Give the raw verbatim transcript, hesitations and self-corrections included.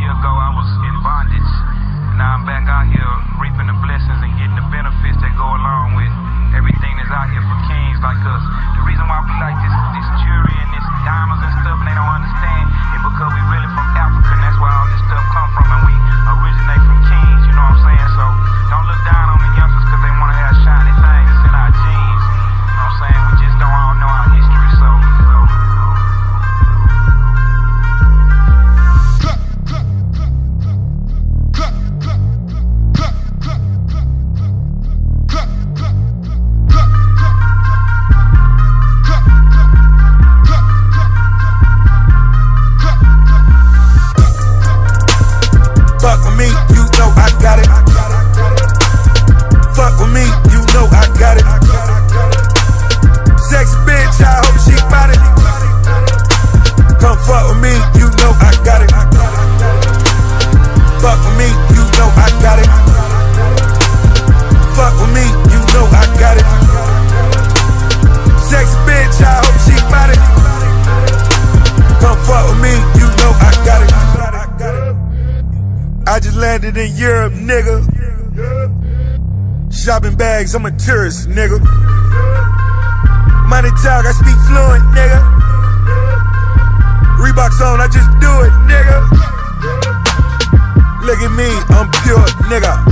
year ago I was in bondage. Now I'm back out here reaping the blessings and getting the benefits that go along with everything that's out here for kings like us. The reason why we like this, this jewelry and this diamonds and stuff and they don't understand is because we really from Africa and that's where all this stuff come from, and we originate from kings, you know what I'm saying? So don't look down on the youngsters because they want to have shiny things. It's in our genes, you know what I'm saying? We just don't all know our history, so, so. Fuck with me, you know I got it. Fuck with me, you know I got it. Sexy bitch, I hope she bout it. Come fuck with me, you know I got it. Fuck with me, you know I got it. Fuck with me, you know I got it. Sexy bitch, I hope she bout it. Come fuck with me, you know I got it. I just landed in Europe, nigga. Shopping bags, I'm a tourist, nigga. Money talk, I speak fluent, nigga. Reeboks on, I just do it, nigga. Look at me, I'm pure, nigga.